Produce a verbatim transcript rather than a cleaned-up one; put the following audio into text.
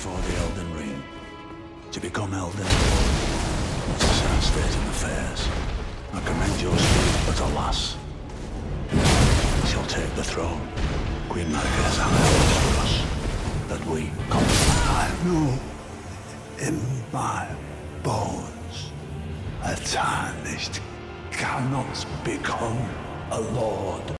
before the Elden Ring. To become Elden Lord. It's a sad state of affairs. I commend your speed, but alas, she'll take the throne. Queen Marquez has for us that we come. I know in my bones a Tarnished cannot become a lord.